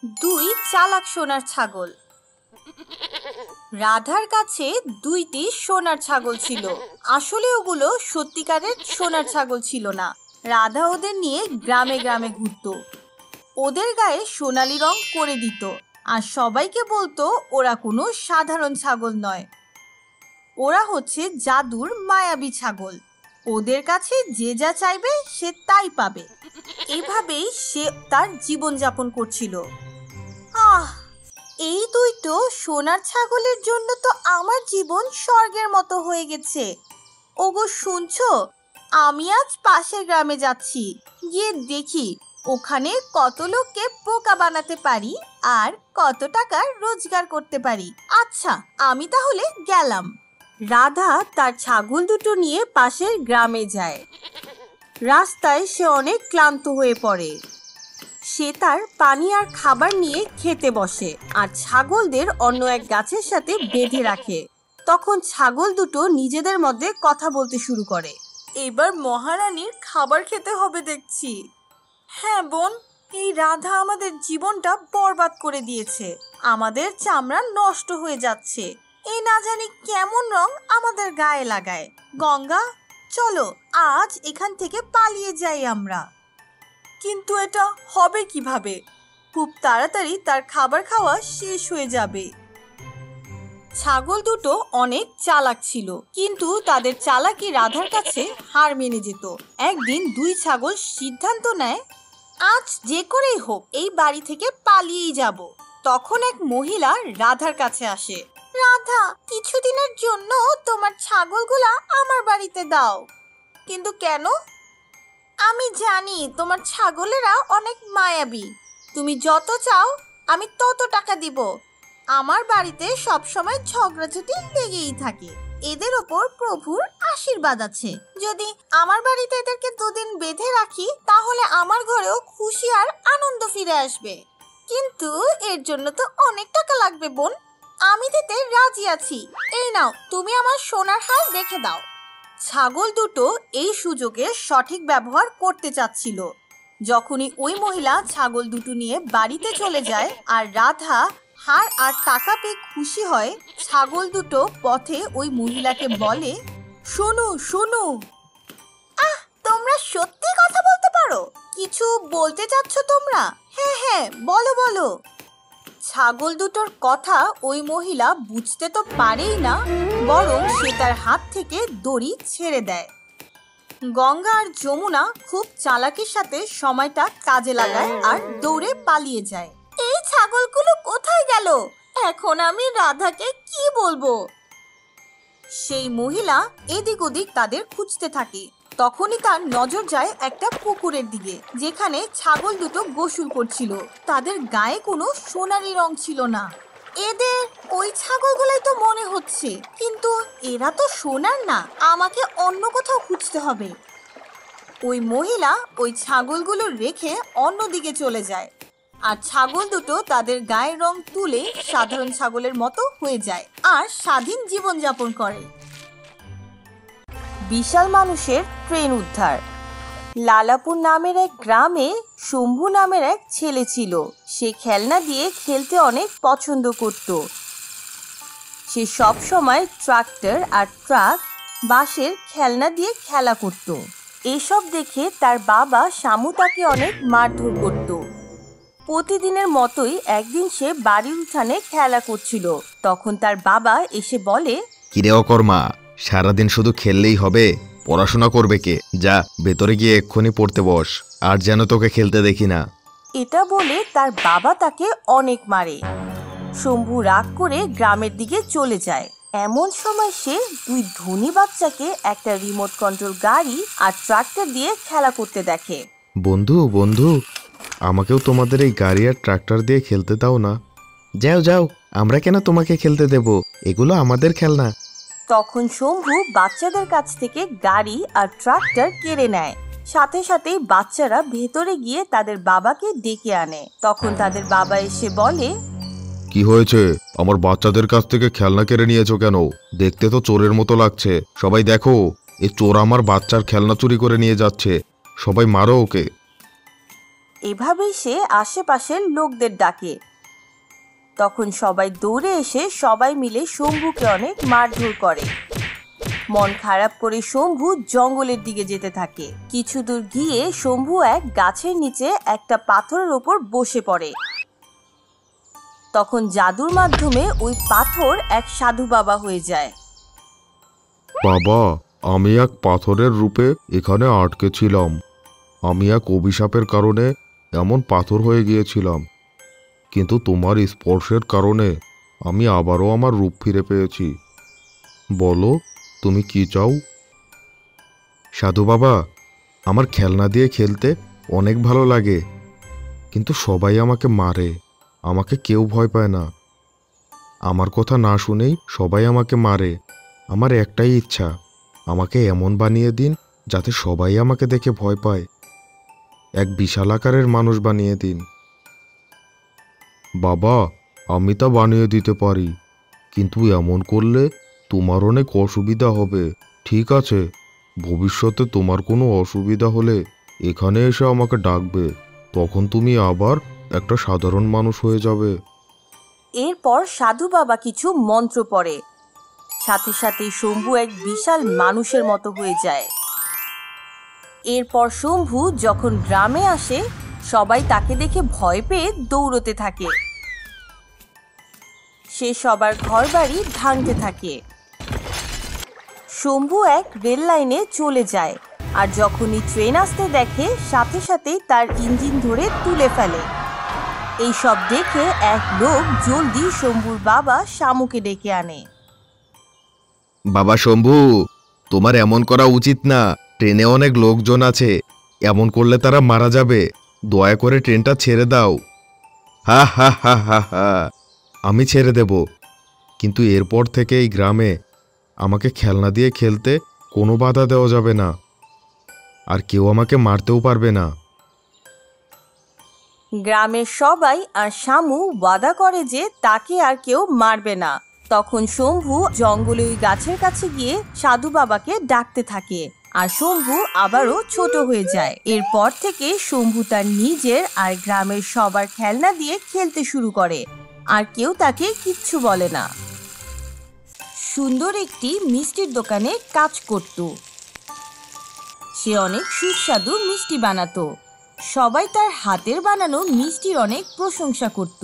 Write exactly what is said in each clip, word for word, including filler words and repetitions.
দুই চালাক সোনার ছাগল। রাধার কাছে দুইটি সোনার ছাগল ছিল। আসলে ওগুলো সত্যিকারের সোনার ছাগল ছিল না। রাধা ওদের নিয়ে গ্রামে গ্রামে ঘুরতো, ওদের গায়ে সোনালি রং করে দিত আর সবাইকে বলতো ওরা কোনো সাধারণ ছাগল নয়, ওরা হচ্ছে জাদুর মায়াবী ছাগল। ওদের কাছে যে যা চাইবে সে তাই পাবে। এভাবেই সে তার জীবন যাপন করছিল। আহ, এই দুই তো সোনার ছাগলের জন্য তো আমার জীবন স্বর্গের মতো হয়ে গেছে। ওগো শুনছো, আমি আজ পাশের গ্রামে যাচ্ছি, গিয়ে দেখি ওখানে কত লোককে বোকা বানাতে পারি আর কত টাকা রোজগার করতে পারি। আচ্ছা, আমি তাহলে গেলাম। রাধা তার ছাগল দুটো নিয়ে পাশের গ্রামে যায়। রাস্তায় সে অনেক ক্লান্ত হয়ে পড়ে। সে তার পানি আর খাবার নিয়ে খেতে বসে আর ছাগলদের অন্য এক গাছের সাথে বেঁধে রাখে। তখন ছাগল দুটো নিজেদের মধ্যে কথা বলতে শুরু করে। এবার মহারানীর খাবার খেতে হবে দেখছি। হ্যাঁ বোন, এই রাধা আমাদের জীবনটা বরবাদ করে দিয়েছে। আমাদের চামড়া নষ্ট হয়ে যাচ্ছে। এই না জানি কেমন রং আমাদের গায়ে লাগায়। গঙ্গা, চলো আজ এখান থেকে পালিয়ে যাই আমরা। কিন্তু এটা হবে কিভাবে? খুব তাড়াতাড়ি তার খাবার খাওয়া শেষ হয়ে যাবে। ছাগল দুটো অনেক চালাক ছিল, কিন্তু তাদের চালাকি রাধার কাছে হার মেনে যেত। একদিন দুই ছাগল সিদ্ধান্ত নেয়, আজ যে করেই হোক এই বাড়ি থেকে পালিয়েই যাব। তখন এক মহিলা রাধার কাছে আসে। রাধা, কিছুদিনের জন্য তোমার ছাগলগুলা আমার বাড়িতে দাও। কিন্তু কেন? আমি জানি তোমার ছাগলেরা অনেক মায়াবী। তুমি যত চাও আমি তত টাকা দিব। আমার বাড়িতে সবসময় ঝগড়াঝাটি লেগেই থাকে। এদের ওপর প্রভুর আশীর্বাদ আছে। যদি আমার বাড়িতে এদেরকে দুদিন বেঁধে রাখি তাহলে আমার ঘরেও খুশি আর আনন্দ ফিরে আসবে। কিন্তু এর জন্য তো অনেক টাকা লাগবে বোন। আমি দিতে রাজি আছি। এই নাও, তুমি আমার সোনার হার রেখে দাও। ছাগল দুটো এই সুযোগে সঠিক ব্যবহার করতে চাচ্ছিল। যখনই ওই মহিলা ছাগল দুটো নিয়ে বাড়িতে চলে যায় আর রাধা হার আর টাকা পেয়ে খুশি হয়, ছাগল দুটো পথে ওই মহিলাকে বলে, শোনো শোনো, আহ, তোমরা সত্যি কথা বলতে পারো? কিছু বলতে চাচ্ছ তোমরা? হ্যাঁ হ্যাঁ, বলো বলো। ছাগল দুটোর কথা ওই মহিলা বুঝতে তো পারেই না, বরং সে তার হাত থেকে দড়ি ছেড়ে দেয়। গঙ্গা আর যমুনা খুব চালাকির সাথে সময়টা কাজে লাগায় আর দৌড়ে পালিয়ে যায়। এই ছাগলগুলো কোথায় গেল? এখন আমি রাধাকে কি বলবো? সেই মহিলা এদিক ওদিক তাদের খুঁজতে থাকে। তখনই তার নজর যায় একটা পুকুরের দিকে, যেখানে ছাগল দুটো গোসল করছিল। তাদের গায়ে কোনো সোনালি রং ছিল না। এদের ওই ছাগলগুলাই তো মনে হচ্ছে, কিন্তু এরা তো সোনার না। আমাকে অন্য কোথাও খুঁজতে হবে। ওই মহিলা ওই ছাগলগুলো রেখে অন্যদিকে চলে যায় আর ছাগল দুটো তাদের গায়ের রং তুলে সাধারণ ছাগলের মতো হয়ে যায় আর স্বাধীন জীবন যাপন করে। বিশাল মানুষের ট্রেন উদ্ধার। লালাপুর নামের এক গ্রামে শম্ভু নামের এক ছেলে ছিল। সে খেলনা দিয়ে খেলতে অনেক পছন্দ করত। সে সব সময় ট্রাক্টর আর ট্রাক, বাঁশের খেলনা দিয়ে খেলা করত। এসব দেখে তার বাবা শামু তাকে অনেক মারধর করত। প্রতিদিনের মতোই একদিন সে বাড়ির উঠানে খেলা করছিল। তখন তার বাবা এসে বলে, কিরে অকর্মা, সারাদিন শুধু খেললেই হবে? পড়াশোনা করবে কে? যা ভেতরে গিয়ে এক্ষুনি পড়তে বস, আর যেন তোকে খেলতে দেখি না। এটা বলে তার বাবা তাকে অনেক মারে। শম্ভু রাগ করে গ্রামের দিকে চলে যায়। এমন সময় সে দুই ধনী বাচ্চাকে একটা রিমোট কন্ট্রোল গাড়ি আর ট্রাক্টর দিয়ে খেলা করতে দেখে। বন্ধু বন্ধু, আমাকেও তোমাদের এই গাড়ি আর ট্রাক্টর দিয়ে খেলতে দাও না। যাও যাও, আমরা কেন তোমাকে খেলতে দেব? এগুলো আমাদের খেলনা। তখন শম্ভু বাচ্চাদের কাছ থেকে গাড়ি আর ট্রাক্টর কেড়ে নেয়। সাথে সাথেই বাচ্চারা ভেতরে গিয়ে তাদের বাবাকে ডেকে আনে। তখন তাদের বাবা এসে বলে, কি হয়েছে? আমার বাচ্চাদের কাছ থেকে খেলনা কেড়ে নিয়েছো কেন? দেখতে তো চোরের মতো লাগছে। সবাই দেখো, এই চোর আমার বাচ্চার খেলনা চুরি করে নিয়ে যাচ্ছে। সবাই মারো ওকে। এভাবেই সে আশেপাশের লোকদের ডাকে। তখন সবাই দৌড়ে এসে সবাই মিলে শম্ভুকে অনেক মারধর করে। মন খারাপ করে শম্ভু জঙ্গলের দিকে যেতে থাকে। কিছু দূর গিয়ে শম্ভু এক গাছের নিচে একটা পাথরের ওপর বসে পড়ে। তখন জাদুর মাধ্যমে ওই পাথর এক সাধু বাবা হয়ে যায়। বাবা, আমি এক পাথরের রূপে এখানে আটকে ছিলাম। আমি এক অভিশাপের কারণে এমন পাথর হয়ে গিয়েছিলাম, কিন্তু তোমার স্পর্শের কারণে আমি আবারও আমার রূপ ফিরে পেয়েছি। বলো, তুমি কি চাও? সাধু বাবা, আমার খেলনা দিয়ে খেলতে অনেক ভালো লাগে, কিন্তু সবাই আমাকে মারে। আমাকে কেউ ভয় পায় না। আমার কথা না শুনেই সবাই আমাকে মারে। আমার একটাই ইচ্ছা, আমাকে এমন বানিয়ে দিন যাতে সবাই আমাকে দেখে ভয় পায়। এক বিশাল আকারের মানুষ বানিয়ে দিন। বাবা, আমি তা বানিয়ে দিতে পারি, কিন্তু এমন করলে তোমার অনেক অসুবিধা হবে। ঠিক আছে, ভবিষ্যতে তোমার কোনো অসুবিধা হলে এখানে এসে আমাকে ডাকবে। তখন তুমি আবার একটা সাধারণ মানুষ হয়ে যাবে। এরপর সাধু বাবা কিছু মন্ত্র পড়ে। সাথে সাথে শম্ভু এক বিশাল মানুষের মতো হয়ে যায়। এরপর শম্ভু যখন গ্রামে আসে, সবাই তাকে দেখে ভয় পেয়ে দৌড়তে থাকে। সে সবার ঘরবাড়ি ভাঙতে থাকে। শম্ভু এক রেল লাইনে চলে যায়, আর যখনই ট্রেন আসতে দেখে সাথে সাথেই তার ইঞ্জিন ধরে তুলে ফেলে। এই সব দেখে এক লোক জলদি শম্ভুর বাবা শামুকে ডেকে আনে। বাবা শম্ভু, তোমার এমন করা উচিত না। ট্রেনে অনেক লোকজন আছে, এমন করলে তারা মারা যাবে। দয়া করে ট্রেনটা ছেড়ে দাও। হা হা হা হা হা। আমি ছেড়ে দেব, কিন্তু এরপর থেকে এই গ্রামে আমাকে খেলনা দিয়ে খেলতে কোনো বাধা দেওয়া যাবে না, আর কেউ আমাকে মারতেও পারবে না। গ্রামের সবাই আর শামু ওয়াদা করে যে তাকে আর কেউ মারবে না। তখন শম্ভু জঙ্গলে ওই গাছের কাছে গিয়ে সাধু বাবাকে ডাকতে থাকে, আর শম্ভু আবারও ছোট হয়ে যায়। এরপর থেকে শম্ভু তার নিজের আর গ্রামের সবার খেলনা দিয়ে খেলতে শুরু করে, আর কেউ তাকে কিচ্ছু বলে না। সুন্দর একটি মিষ্টির দোকানে কাজ করত। সে অনেক সুস্বাদু মিষ্টি বানাতো। সবাই তার হাতের বানানো মিষ্টির অনেক প্রশংসা করত।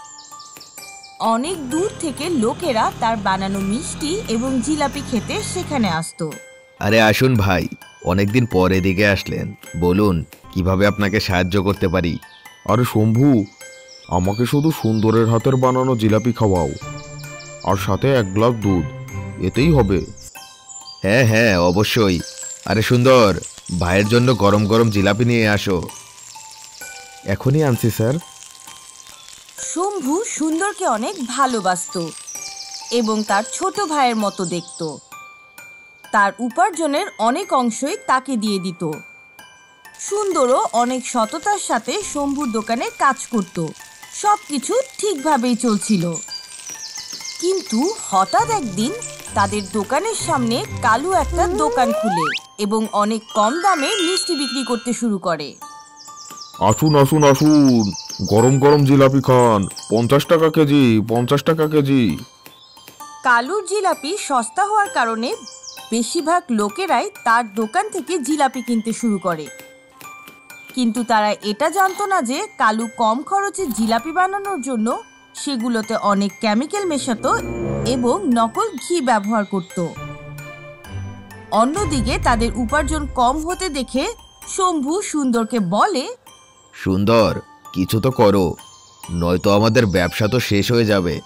অনেক দূর থেকে লোকেরা তার বানানো মিষ্টি এবং জিলাপি খেতে সেখানে আসতো। আরে আসুন ভাই, অনেকদিন পর এদিকে আসলেন। বলুন, কিভাবে আপনাকে সাহায্য করতে পারি? আরে শম্ভু, আমাকে শুধু সুন্দরের হাতের বানানো জিলাপি খাওয়াও, আর সাথে এক গ্লাস দুধ, এতেই হবে। হ্যাঁ হ্যাঁ, অবশ্যই। আরে সুন্দর, ভাইয়ের জন্য গরম গরম জিলাপি নিয়ে আসো। এখনই আনছি স্যার। শম্ভু সুন্দরকে অনেক ভালোবাসতো এবং তার ছোট ভাইয়ের মতো দেখত। তার উপার্জনের অনেক অংশই তাকে দিয়ে দিত। সুন্দরও অনেক সততার সাথে শম্ভুর দোকানে কাজ করত। সবকিছু ঠিকভাবেই চলছিল, কিন্তু হঠাৎ একদিন তাদের দোকানের সামনে কালু একটা দোকান খুলে এবং অনেক কম দামে মিষ্টি বিক্রি করতে শুরু করে। আসুন আসুন আসুন, গরম গরম জিলাপি খান। পঞ্চাশ টাকা কেজি, পঞ্চাশ টাকা কেজি। কালুর জিলাপি সস্তা হওয়ার কারণে বেশিরভাগ লোকেরাই তার দোকান থেকে জিলাপি কিনতে শুরু করে। কিন্তু তারা এটা জানতো না যে কালু কম খরচে জিলাপি বানানোর জন্য সেগুলোতে অনেক কেমিক্যাল মেশাতো এবং নকল ঘি ব্যবহার করত। অন্যদিকে তাদের উপার্জন কম হতে দেখে শম্ভু সুন্দরকে বলে, সুন্দর, কিছু তো করো, নয়তো আমাদের ব্যবসা তো শেষ হয়ে যাবে।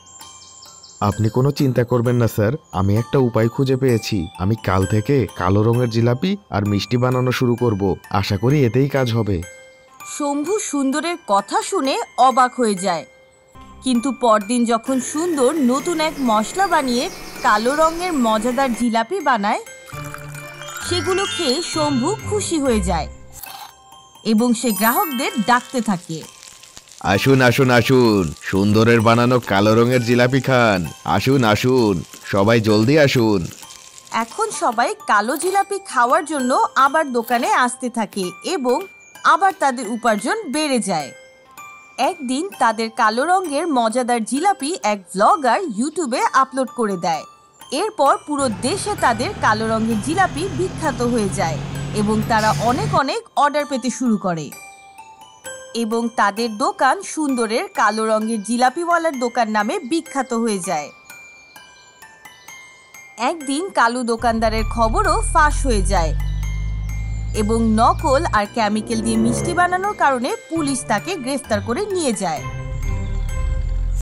আপনি কোনো চিন্তা করবেন না স্যার, আমি একটা উপায় খুঁজে পেয়েছি। আমি কাল থেকে কালো রঙের জিলাপি আর মিষ্টি বানানো শুরু করব। আশা করি এতেই কাজ হবে। শম্ভু সুন্দরের কথা শুনে অবাক হয়ে যায়, কিন্তু পরদিন যখন সুন্দর নতুন এক মশলা বানিয়ে কালো রঙের মজাদার জিলাপি বানায়, সেগুলো খেয়ে শম্ভু খুশি হয়ে যায় এবং সে গ্রাহকদের ডাকতে থাকে। আসুন আসুন আসুন, সুন্দরের বানানো কালো রঙের জিলাপি খান। আসুন আসুন, সবাই জলদি আসুন। এখন সবাই কালো জিলাপি খাওয়ার জন্য আবার দোকানে আসতে থাকে এবং আবার তাদের উপার্জন বেড়ে যায়। একদিন তাদের কালো রঙের মজাদার জিলাপি এক ব্লগার ইউটিউবে আপলোড করে দেয়। এরপর পুরো দেশে তাদের কালো রঙের জিলাপি বিখ্যাত হয়ে যায় এবং তারা অনেক অনেক অর্ডার পেতে শুরু করে এবং তাদের দোকান সুন্দরের কালো রঙের জিলাপিওয়ালার দোকান নামে বিখ্যাত হয়ে যায়। একদিন কালু দোকানদারের খবরও ফাঁস হয়ে যায় এবং নকল আর কেমিক্যাল দিয়ে মিষ্টি বানানোর কারণে পুলিশ তাকে গ্রেফতার করে নিয়ে যায়।